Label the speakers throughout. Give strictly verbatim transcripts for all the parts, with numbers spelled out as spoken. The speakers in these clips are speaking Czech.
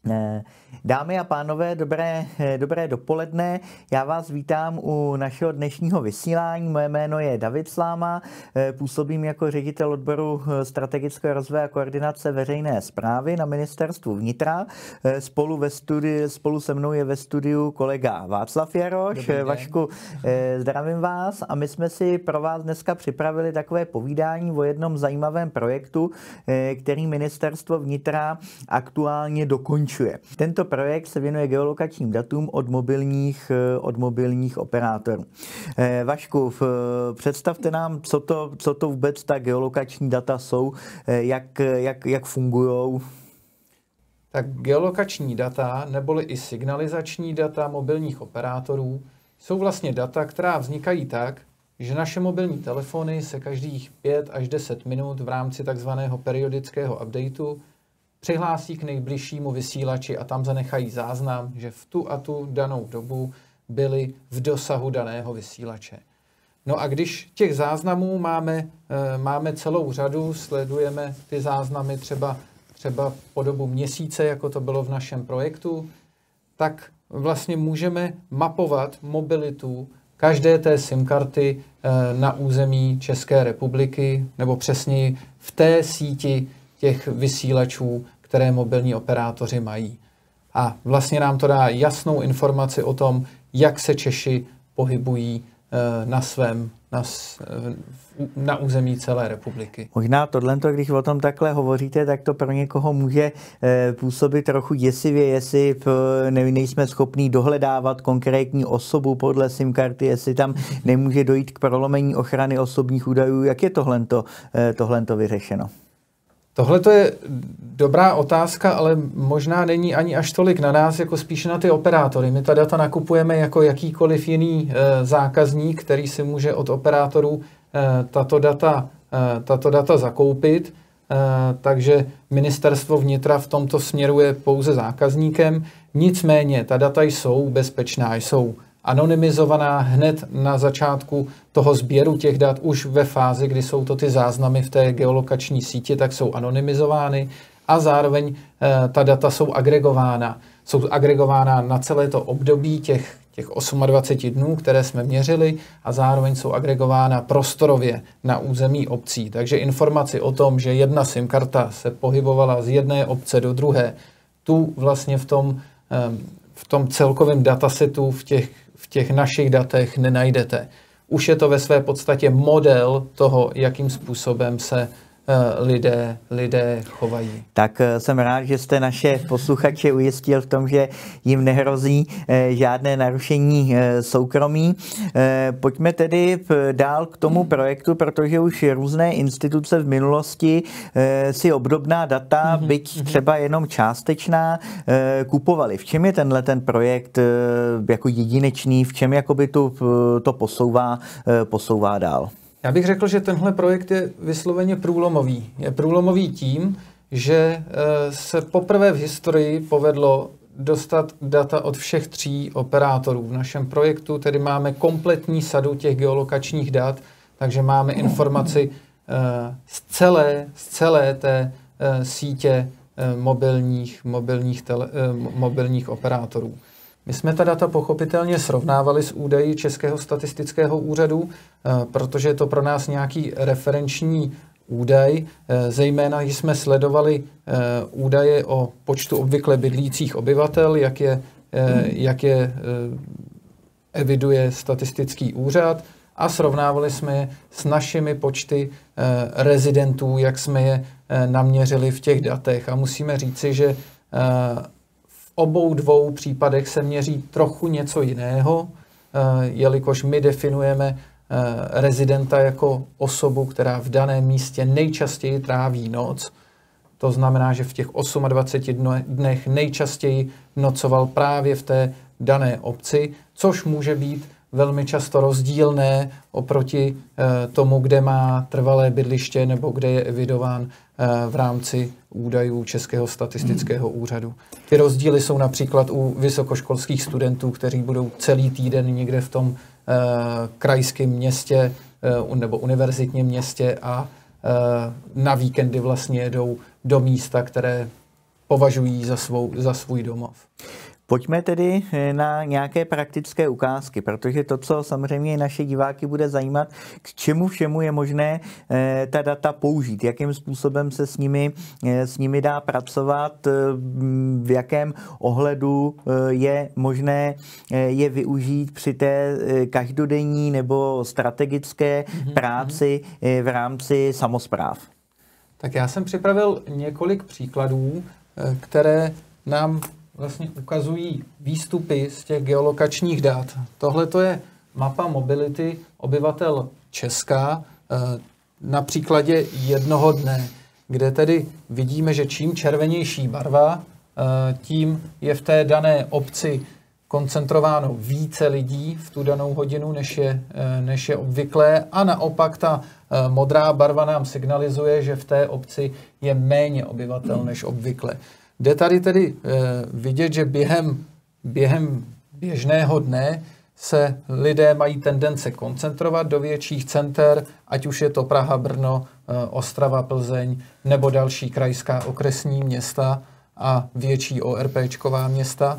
Speaker 1: Dámy a pánové, dobré, dobré dopoledne. Já vás vítám u našeho dnešního vysílání. Moje jméno je David Sláma, působím jako ředitel odboru strategického rozvoje a koordinace veřejné správy na Ministerstvu vnitra. Spolu, ve studiu, spolu se mnou je ve studiu kolega Václav Jaroš. Vašku, zdravím vás a my jsme si pro vás dneska připravili takové povídání o jednom zajímavém projektu, který Ministerstvo vnitra aktuálně dokončuje. Tento projekt se věnuje geolokačním datům od mobilních, od mobilních operátorů. Vašku, představte nám, co to, co to vůbec ta geolokační data jsou, jak, jak, jak fungují.
Speaker 2: Tak geolokační data, neboli i signalizační data mobilních operátorů, jsou vlastně data, která vznikají tak, že naše mobilní telefony se každých pět až deset minut v rámci takzvaného periodického updateu přihlásí k nejbližšímu vysílači a tam zanechají záznam, že v tu a tu danou dobu byli v dosahu daného vysílače. No a když těch záznamů máme, máme celou řadu, sledujeme ty záznamy třeba, třeba po dobu měsíce, jako to bylo v našem projektu, tak vlastně můžeme mapovat mobilitu každé té SIM karty na území České republiky, nebo přesněji v té síti těch vysílačů, které mobilní operátoři mají. A vlastně nám to dá jasnou informaci o tom, jak se Češi pohybují na svém, na, na území celé republiky.
Speaker 1: Možná tohle, když o tom takhle hovoříte, tak to pro někoho může působit trochu děsivě, jestli nejsme schopní dohledávat konkrétní osobu podle SIM karty, jestli tam nemůže dojít k prolomení ochrany osobních údajů. Jak je tohleto, tohleto vyřešeno?
Speaker 2: Tohle to je dobrá otázka, ale možná není ani až tolik na nás, jako spíše na ty operátory. My ta data nakupujeme jako jakýkoliv jiný e, zákazník, který si může od operátorů e, tato, data, e, tato data zakoupit. E, takže Ministerstvo vnitra v tomto směru je pouze zákazníkem. Nicméně ta data jsou bezpečná, jsou anonymizovaná hned na začátku toho sběru těch dat, už ve fázi, kdy jsou to ty záznamy v té geolokační síti, tak jsou anonymizovány a zároveň e, ta data jsou agregována. Jsou agregována na celé to období těch, těch dvacet osm dnů, které jsme měřili a zároveň jsou agregována prostorově na území obcí. Takže informaci o tom, že jedna SIM karta se pohybovala z jedné obce do druhé, tu vlastně v tom, e, v tom celkovém datasetu, v těch v těch našich datech nenajdete. Už je to ve své podstatě model toho, jakým způsobem se lidé, lidé chovají.
Speaker 1: Tak jsem rád, že jste naše posluchače ujistil v tom, že jim nehrozí žádné narušení soukromí. Pojďme tedy dál k tomu projektu, protože už různé instituce v minulosti si obdobná data, mm-hmm. byť třeba jenom částečná, kupovaly. V čem je tenhle ten projekt jako jedinečný, v čem jakoby tu, to posouvá, posouvá dál?
Speaker 2: Já bych řekl, že tenhle projekt je vysloveně průlomový. Je průlomový tím, že se poprvé v historii povedlo dostat data od všech tří operátorů. V našem projektu tedy máme kompletní sadu těch geolokačních dat, takže máme informaci z celé, z celé té sítě mobilních, mobilních, tele, mobilních operátorů. My jsme ta data pochopitelně srovnávali s údaji Českého statistického úřadu, protože je to pro nás nějaký referenční údaj. Zejména jsme sledovali údaje o počtu obvykle bydlících obyvatel, jak je, jak je eviduje statistický úřad, a srovnávali jsme je s našimi počty rezidentů, jak jsme je naměřili v těch datech. A musíme říci, že v obou dvou případech se měří trochu něco jiného, jelikož my definujeme rezidenta jako osobu, která v daném místě nejčastěji tráví noc. To znamená, že v těch dvaceti osmi dnech nejčastěji nocoval právě v té dané obci, což může být velmi často rozdílné oproti tomu, kde má trvalé bydliště nebo kde je evidován v rámci údajů Českého statistického úřadu. Ty rozdíly jsou například u vysokoškolských studentů, kteří budou celý týden někde v tom krajském městě nebo univerzitním městě a na víkendy vlastně jedou do místa, které považují za, svou, za svůj domov.
Speaker 1: Pojďme tedy na nějaké praktické ukázky, protože to, co samozřejmě naše diváky bude zajímat, k čemu všemu je možné eh, ta data použít, jakým způsobem se s nimi, eh, s nimi dá pracovat, eh, v jakém ohledu eh, je možné eh, je využít při té eh, každodenní nebo strategické mm-hmm. práci eh, v rámci samospráv.
Speaker 2: Tak já jsem připravil několik příkladů, eh, které nám vlastně ukazují výstupy z těch geolokačních dat. Tohle to je mapa mobility obyvatel Česka na příkladě jednoho dne, kde tedy vidíme, že čím červenější barva, tím je v té dané obci koncentrováno více lidí v tu danou hodinu, než je, než je obvyklé, a naopak ta modrá barva nám signalizuje, že v té obci je méně obyvatel než obvykle. Jde tady tedy e, vidět, že během, během běžného dne se lidé mají tendence koncentrovat do větších center, ať už je to Praha, Brno, e, Ostrava, Plzeň nebo další krajská okresní města a větší ORPčková města.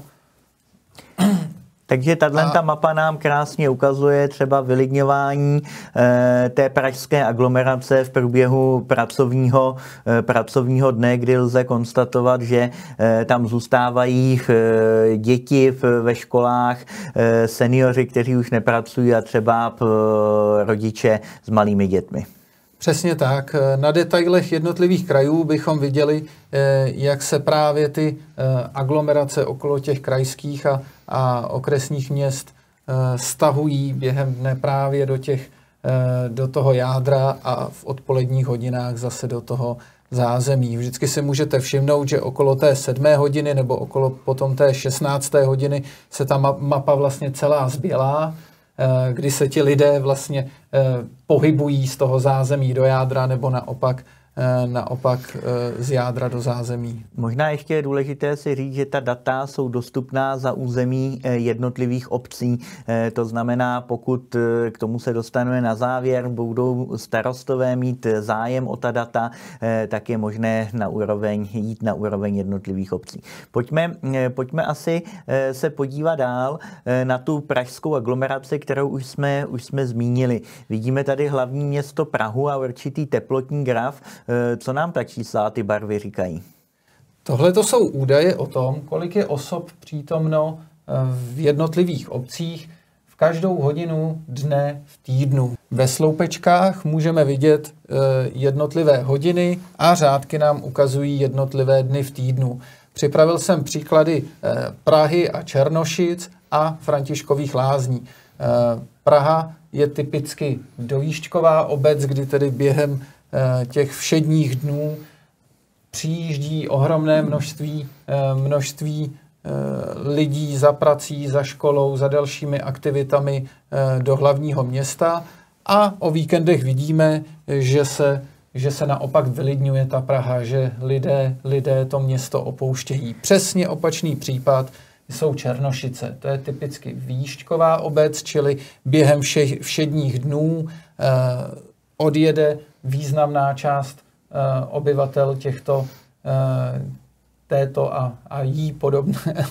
Speaker 1: Takže tato mapa nám krásně ukazuje třeba vylidňování e, té pražské aglomerace v průběhu pracovního, e, pracovního dne, kdy lze konstatovat, že e, tam zůstávají e, děti v, ve školách, e, seniori, kteří už nepracují, a třeba e, rodiče s malými dětmi.
Speaker 2: Přesně tak. Na detailech jednotlivých krajů bychom viděli, jak se právě ty aglomerace okolo těch krajských a, a okresních měst stahují během dne právě do, těch, do toho jádra a v odpoledních hodinách zase do toho zázemí. Vždycky si můžete všimnout, že okolo té sedmé hodiny nebo okolo potom té šestnácté hodiny se ta mapa vlastně celá zbělá, kdy se ti lidé vlastně pohybují z toho zázemí do jádra nebo naopak, naopak z jádra do zázemí.
Speaker 1: Možná ještě je důležité si říct, že ta data jsou dostupná za území jednotlivých obcí. To znamená, pokud k tomu se dostaneme na závěr, budou starostové mít zájem o ta data, tak je možné na úroveň, jít na úroveň jednotlivých obcí. Pojďme, pojďme asi se podívat dál na tu pražskou aglomeraci, kterou už jsme, už jsme zmínili. Vidíme tady hlavní město Prahu a určitý teplotní graf. Co nám ta čísla a ty barvy říkají?
Speaker 2: Tohle to jsou údaje o tom, kolik je osob přítomno v jednotlivých obcích v každou hodinu dne v týdnu. Ve sloupečkách můžeme vidět jednotlivé hodiny a řádky nám ukazují jednotlivé dny v týdnu. Připravil jsem příklady Prahy a Černošic a Františkových Lázní. Praha je typicky dojížďková obec, kdy tedy během těch všedních dnů přijíždí ohromné množství, množství lidí za prací, za školou, za dalšími aktivitami do hlavního města, a o víkendech vidíme, že se, že se naopak vylidňuje ta Praha, že lidé, lidé to město opouštějí. Přesně opačný případ jsou Černošice. To je typicky výjížďková obec, čili během všech, všedních dnů eh, odjede významná část uh, obyvatel těchto, uh, této a, a jí podobné. uh,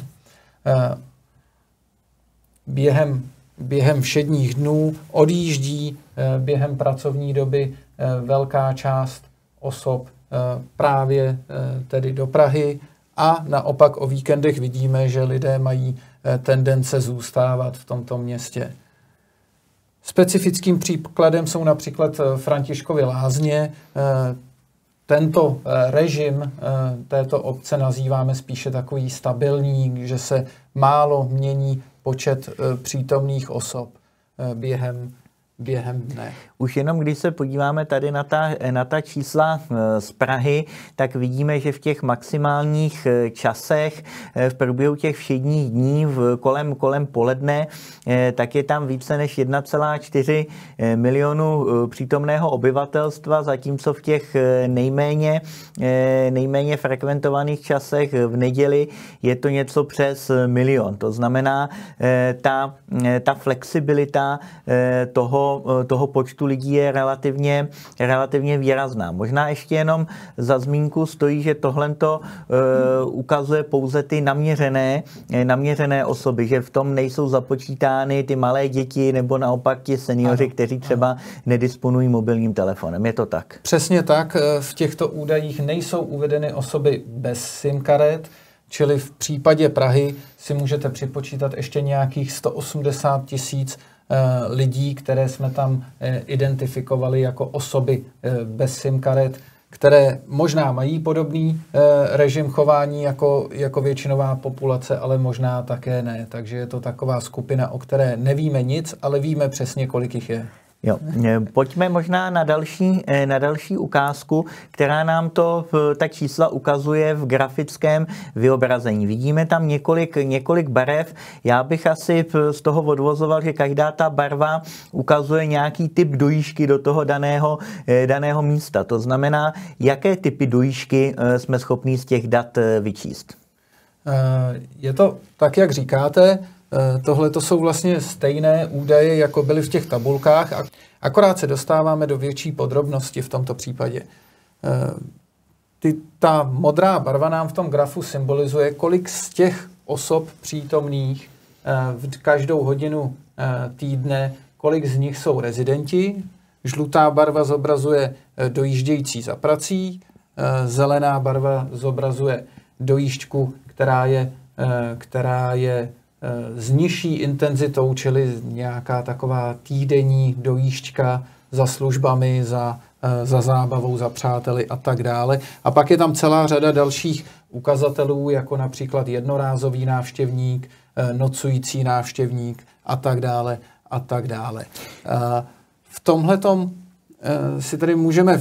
Speaker 2: během, během všedních dnů odjíždí uh, během pracovní doby uh, velká část osob uh, právě uh, tedy do Prahy, a naopak o víkendech vidíme, že lidé mají uh, tendence zůstávat v tomto městě. Specifickým příkladem jsou například Františkovy Lázně. Tento režim této obce nazýváme spíše takový stabilní, že se málo mění počet přítomných osob během během dne.
Speaker 1: Už jenom když se podíváme tady na ta, na ta čísla z Prahy, tak vidíme, že v těch maximálních časech v průběhu těch všedních dní v kolem, kolem poledne, tak je tam více než jedna celá čtyři milionu přítomného obyvatelstva, zatímco v těch nejméně, nejméně frekventovaných časech v neděli je to něco přes milion. To znamená, ta, ta flexibilita toho toho, toho počtu lidí je relativně, relativně výrazná. Možná ještě jenom za zmínku stojí, že tohle to uh, ukazuje pouze ty naměřené, naměřené osoby, že v tom nejsou započítány ty malé děti nebo naopak ti seniori, kteří třeba nedisponují mobilním telefonem. Je to tak?
Speaker 2: Přesně tak. V těchto údajích nejsou uvedeny osoby bez SIM karet, čili v případě Prahy si můžete připočítat ještě nějakých sto osmdesát tisíc lidí, které jsme tam identifikovali jako osoby bez SIM karet, které možná mají podobný režim chování jako, jako většinová populace, ale možná také ne. Takže je to taková skupina, o které nevíme nic, ale víme přesně, kolik jich je.
Speaker 1: Jo. Pojďme možná na další, na další ukázku, která nám to, ta čísla ukazuje v grafickém vyobrazení. Vidíme tam několik, několik barev. Já bych asi z toho odvozoval, že každá ta barva ukazuje nějaký typ dojížďky do toho daného, daného místa. To znamená, jaké typy dojížďky jsme schopni z těch dat vyčíst.
Speaker 2: Je to tak, jak říkáte. Tohle to jsou vlastně stejné údaje, jako byly v těch tabulkách, akorát se dostáváme do větší podrobnosti v tomto případě. Ty, ta modrá barva nám v tom grafu symbolizuje, kolik z těch osob přítomných v každou hodinu týdne, kolik z nich jsou rezidenti. Žlutá barva zobrazuje dojíždějící za prací, zelená barva zobrazuje dojížďku, která je, která je s nižší intenzitou, čili nějaká taková týdenní dojížďka za službami, za, za zábavou, za přáteli a tak dále. A pak je tam celá řada dalších ukazatelů, jako například jednorázový návštěvník, nocující návštěvník a tak dále a tak dále. V tomhletom si tedy můžeme...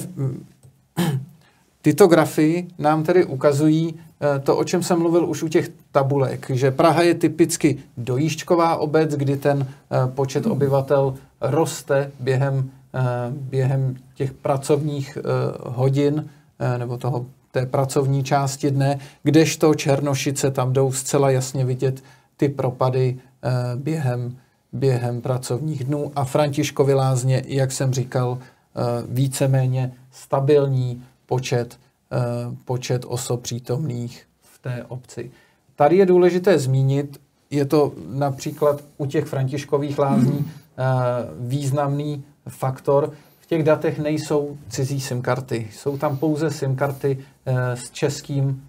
Speaker 2: Tyto grafy nám tedy ukazují to, o čem jsem mluvil už u těch tabulek, že Praha je typicky dojížďková obec, kdy ten počet obyvatel roste během, během těch pracovních hodin nebo toho, té pracovní části dne, kdežto Černošice, tam jdou zcela jasně vidět ty propady během, během pracovních dnů a Františkovy Lázně, jak jsem říkal, víceméně stabilní počet, počet osob přítomných v té obci. Tady je důležité zmínit, je to například u těch Františkových Lázní významný faktor. V těch datech nejsou cizí SIM karty. Jsou tam pouze SIM karty s českým,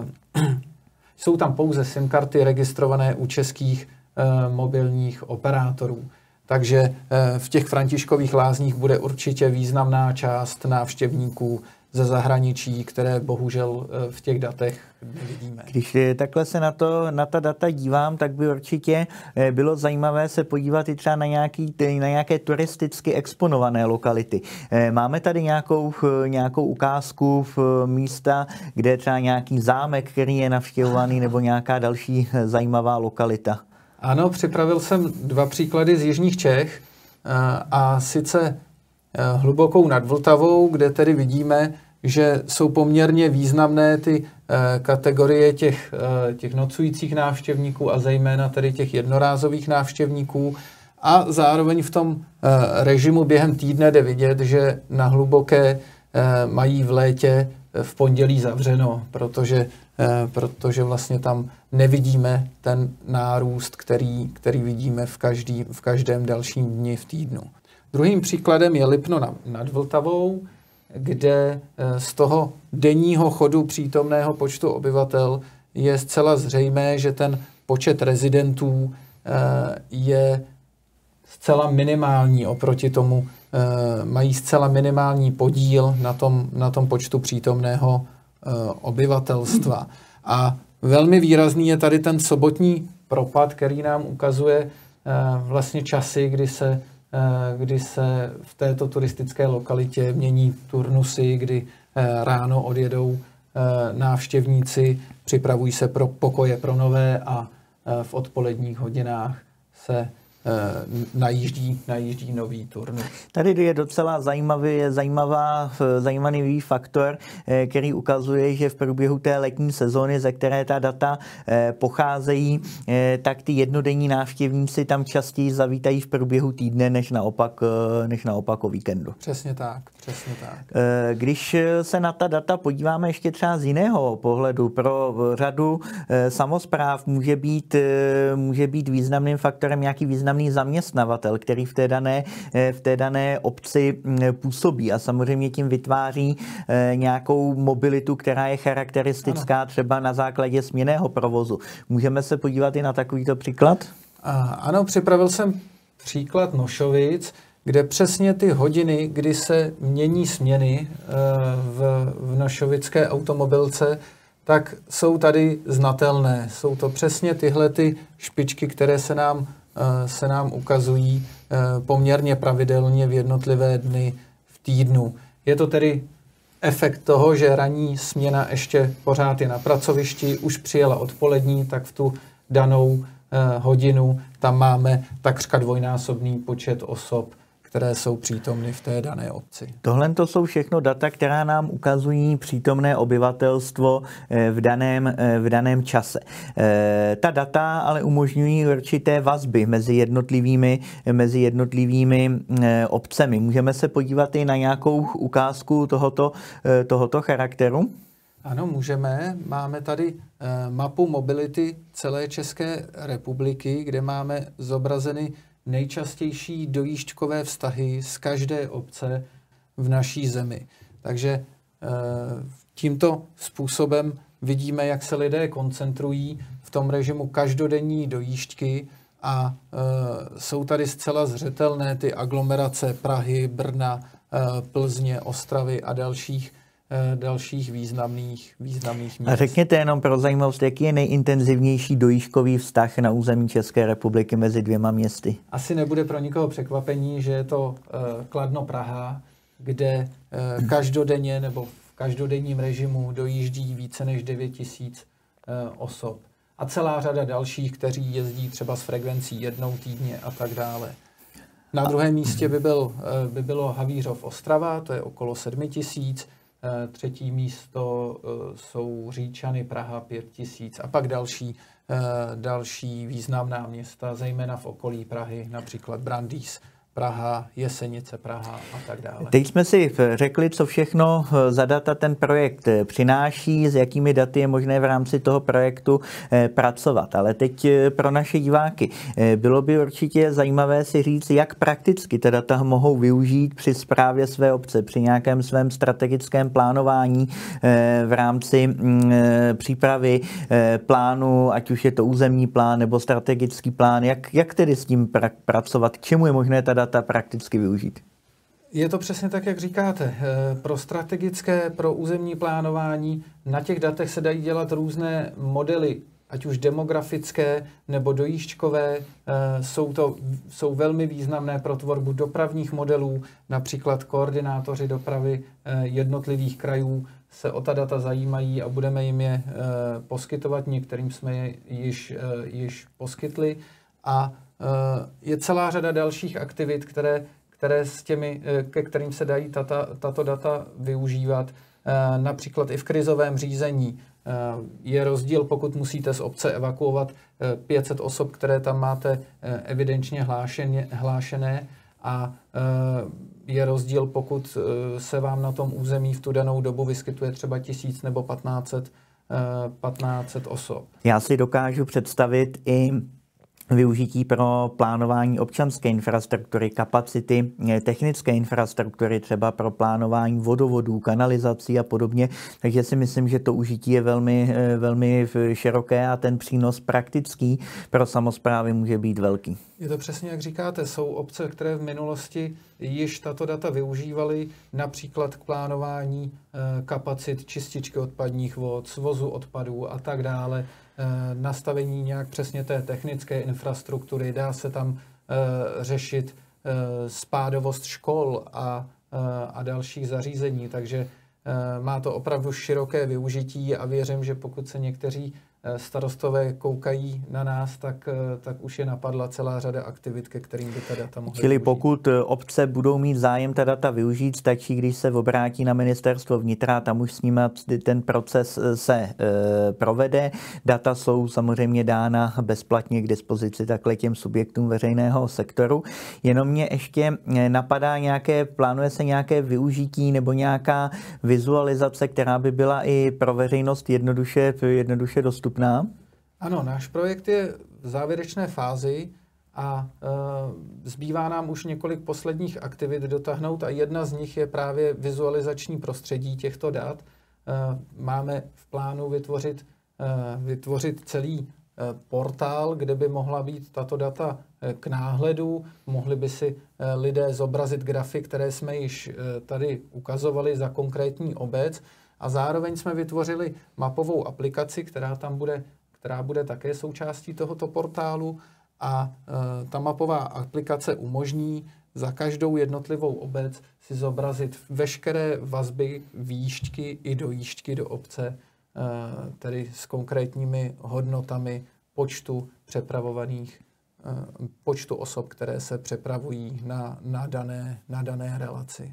Speaker 2: jsou tam pouze SIM karty registrované u českých mobilních operátorů. Takže v těch Františkových Lázních bude určitě významná část návštěvníků ze zahraničí, které bohužel v těch datech nevidíme.
Speaker 1: Když takhle se na, to, na ta data dívám, tak by určitě bylo zajímavé se podívat i třeba na, nějaký, na nějaké turisticky exponované lokality. Máme tady nějakou, nějakou ukázku v místa, kde je třeba nějaký zámek, který je navštěvovaný, nebo nějaká další zajímavá lokalita?
Speaker 2: Ano, připravil jsem dva příklady z jižních Čech a sice Hlubokou nad Vltavou, kde tedy vidíme, že jsou poměrně významné ty kategorie těch, těch nocujících návštěvníků a zejména tedy těch jednorázových návštěvníků. A zároveň v tom režimu během týdne jde vidět, že na Hluboké mají v létě v pondělí zavřeno, protože, protože vlastně tam nevidíme ten nárůst, který, který vidíme v, každý, v každém dalším dni v týdnu. Druhým příkladem je Lipno nad Vltavou, kde z toho denního chodu přítomného počtu obyvatel je zcela zřejmé, že ten počet rezidentů je zcela minimální oproti tomu, mají zcela minimální podíl na tom, na tom počtu přítomného obyvatelstva. A velmi výrazný je tady ten sobotní propad, který nám ukazuje vlastně časy, kdy se kdy se v této turistické lokalitě mění turnusy, kdy ráno odjedou návštěvníci, připravují se pro pokoje pro nové a v odpoledních hodinách se najíždí, najíždí nový turnus.
Speaker 1: Tady je docela zajímavý, je zajímavá, zajímavý faktor, který ukazuje, že v průběhu té letní sezóny, ze které ta data pocházejí, tak ty jednodenní návštěvníci tam častěji zavítají v průběhu týdne, než naopak, než naopak o víkendu.
Speaker 2: Přesně tak, přesně tak.
Speaker 1: Když se na ta data podíváme ještě třeba z jiného pohledu, pro řadu samospráv může být, může být významným faktorem nějaký významný zaměstnavatel, který v té dané, v té dané obci působí a samozřejmě tím vytváří nějakou mobilitu, která je charakteristická ano. třeba na základě směnného provozu. Můžeme se podívat i na takovýto příklad?
Speaker 2: Ano, připravil jsem příklad Nošovic, kde přesně ty hodiny, kdy se mění směny v, v nošovické automobilce, tak jsou tady znatelné. Jsou to přesně tyhle ty špičky, které se nám, se nám ukazují poměrně pravidelně v jednotlivé dny v týdnu. Je to tedy efekt toho, že ranní směna ještě pořád je na pracovišti, už přijela odpolední, tak v tu danou hodinu tam máme takřka dvojnásobný počet osob, které jsou přítomny v té dané obci.
Speaker 1: Tohle to jsou všechno data, která nám ukazují přítomné obyvatelstvo v daném, v daném čase. Ta data ale umožňují určité vazby mezi jednotlivými, mezi jednotlivými obcemi. Můžeme se podívat i na nějakou ukázku tohoto, tohoto charakteru?
Speaker 2: Ano, můžeme. Máme tady mapu mobility celé České republiky, kde máme zobrazeny nejčastější dojížďkové vztahy z každé obce v naší zemi. Takže tímto způsobem vidíme, jak se lidé koncentrují v tom režimu každodenní dojížďky a jsou tady zcela zřetelné ty aglomerace Prahy, Brna, Plzně, Ostravy a dalších dalších významných, významných míst.
Speaker 1: A řekněte jenom pro zajímavost, jaký je nejintenzivnější dojížďkový vztah na území České republiky mezi dvěma městy?
Speaker 2: Asi nebude pro nikoho překvapení, že je to uh, Kladno-Praha, kde uh, každodenně nebo v každodenním režimu dojíždí více než devět tisíc uh, osob. A celá řada dalších, kteří jezdí třeba s frekvencí jednou týdně a tak dále. Na druhém místě by, byl, uh, by bylo Havířov Ostrava, to je okolo sedm tisíc. Třetí místo jsou Říčany, Praha, pět tisíc a pak další, další významná města, zejména v okolí Prahy, například Brandýs, Praha, Jesenice, Praha a tak dále.
Speaker 1: Teď jsme si řekli, co všechno za data ten projekt přináší, s jakými daty je možné v rámci toho projektu pracovat. Ale teď pro naše diváky bylo by určitě zajímavé si říct, jak prakticky ta data mohou využít při správě své obce, při nějakém svém strategickém plánování v rámci přípravy plánu, ať už je to územní plán nebo strategický plán. Jak, jak tedy s tím pra- pracovat? K čemu je možné ta data prakticky využít?
Speaker 2: Je to přesně tak, jak říkáte. Pro strategické, pro územní plánování na těch datech se dají dělat různé modely, ať už demografické nebo dojížďkové. Jsou to jsou velmi významné pro tvorbu dopravních modelů, například koordinátoři dopravy jednotlivých krajů se o ta data zajímají a budeme jim je poskytovat. Některým jsme je již, již poskytli. A je celá řada dalších aktivit, které, které s těmi, ke kterým se dají tata, tato data využívat. Například i v krizovém řízení je rozdíl, pokud musíte z obce evakuovat pět set osob, které tam máte evidenčně hlášeně, hlášené a je rozdíl, pokud se vám na tom území v tu danou dobu vyskytuje třeba tisíc nebo patnáct set osob.
Speaker 1: Já si dokážu představit i využití pro plánování občanské infrastruktury, kapacity technické infrastruktury, třeba pro plánování vodovodů, kanalizací a podobně. Takže si myslím, že to užití je velmi, velmi široké a ten přínos praktický pro samosprávy může být velký.
Speaker 2: Je to přesně, jak říkáte. Jsou obce, které v minulosti již tato data využívaly, například k plánování kapacit čističky odpadních vod, svozu odpadů a tak dále. Nastavení nějak přesně té technické infrastruktury, dá se tam uh, řešit uh, spádovost škol a, uh, a dalších zařízení, takže uh, má to opravdu široké využití a věřím, že pokud se někteří starostové koukají na nás, tak, tak už je napadla celá řada aktivit, ke kterým by ta data mohly
Speaker 1: Čili
Speaker 2: využít.
Speaker 1: pokud obce budou mít zájem ta data využít, stačí, když se obrátí na ministerstvo vnitra, tam už s nimi ten proces se e, provede. Data jsou samozřejmě dána bezplatně k dispozici takhle těm subjektům veřejného sektoru. Jenom mě ještě napadá nějaké, plánuje se nějaké využití nebo nějaká vizualizace, která by byla i pro veřejnost jednoduše, jednoduše dostupná?
Speaker 2: Ano, náš projekt je v závěrečné fázi a e, zbývá nám už několik posledních aktivit dotáhnout a jedna z nich je právě vizualizační prostředí těchto dat. E, máme v plánu vytvořit, e, vytvořit celý e, portál, kde by mohla být tato data e, k náhledu, mohli by si e, lidé zobrazit grafy, které jsme již e, tady ukazovali za konkrétní obec a zároveň jsme vytvořili mapovou aplikaci, která tam bude, která bude také součástí tohoto portálu. A e, ta mapová aplikace umožní za každou jednotlivou obec si zobrazit veškeré vazby výšťky i dojížďky do obce, e, tedy s konkrétními hodnotami počtu přepravovaných, e, počtu osob, které se přepravují na, na, dané, na dané relaci.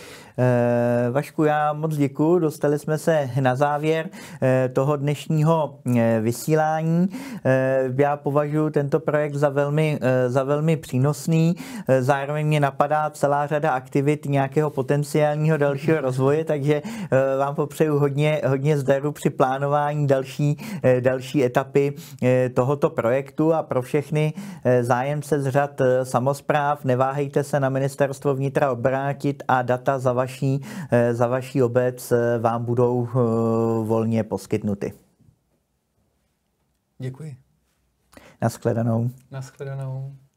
Speaker 1: Vašku, já moc děkuji. Dostali jsme se na závěr toho dnešního vysílání. Já považuji tento projekt za velmi, za velmi přínosný. Zároveň mě napadá celá řada aktivit nějakého potenciálního dalšího rozvoje, takže vám popřeju hodně, hodně zdaru při plánování další, další etapy tohoto projektu a pro všechny zájemce z řad samospráv neváhejte se na ministerstvo vnitra obrátit a data za vaší, za vaší obec vám budou volně poskytnuty.
Speaker 2: Děkuji.
Speaker 1: Naschledanou.
Speaker 2: Naschledanou.